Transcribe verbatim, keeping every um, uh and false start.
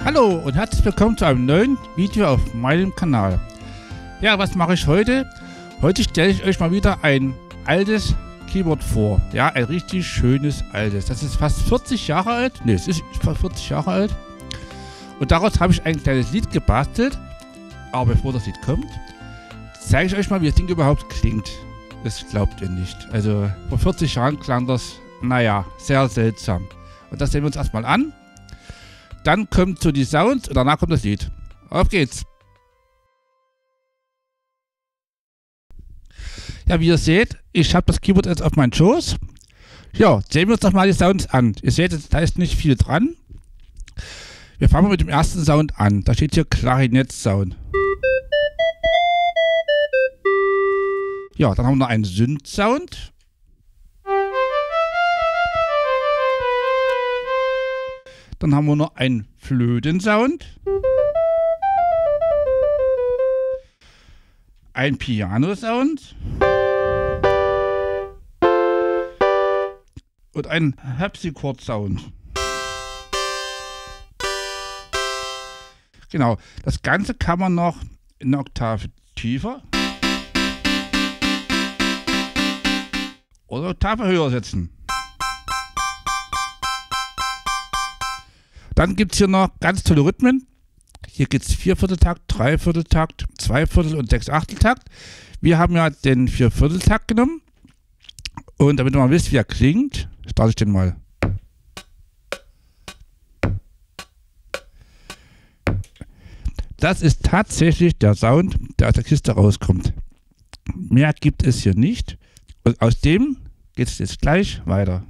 Hallo und herzlich willkommen zu einem neuen Video auf meinem Kanal. Ja, was mache ich heute? Heute stelle ich euch mal wieder ein altes Keyboard vor. Ja, ein richtig schönes altes. Das ist fast vierzig Jahre alt. Ne, es ist fast vierzig Jahre alt. Und daraus habe ich ein kleines Lied gebastelt. Aber bevor das Lied kommt, zeige ich euch mal, wie das Ding überhaupt klingt. Das glaubt ihr nicht. Also vor vierzig Jahren klang das, naja, sehr seltsam. Und das sehen wir uns erstmal an. Dann kommt so die Sounds und danach kommt das Lied. Auf geht's! Ja, wie ihr seht, ich habe das Keyboard jetzt auf meinen Schoß. Ja, sehen wir uns doch mal die Sounds an. Ihr seht, da ist nicht viel dran. Wir fangen mal mit dem ersten Sound an. Da steht hier Klarinett-Sound. Ja, dann haben wir noch einen Synth-Sound. Dann haben wir noch einen Flöten-Sound. Ein Piano-Sound. Und ein Harpsichord-Sound. Genau, das Ganze kann man noch in eine Oktave tiefer oder eine Oktave höher setzen. Dann gibt es hier noch ganz tolle Rhythmen. Hier gibt es Viervierteltakt, Dreivierteltakt, Zweiviertel und Sechsachteltakt. Wir haben ja den Viervierteltakt genommen. Und damit ihr mal wisst, wie er klingt, starte ich den mal. Das ist tatsächlich der Sound, der aus der Kiste rauskommt. Mehr gibt es hier nicht. Und aus dem geht es jetzt gleich weiter.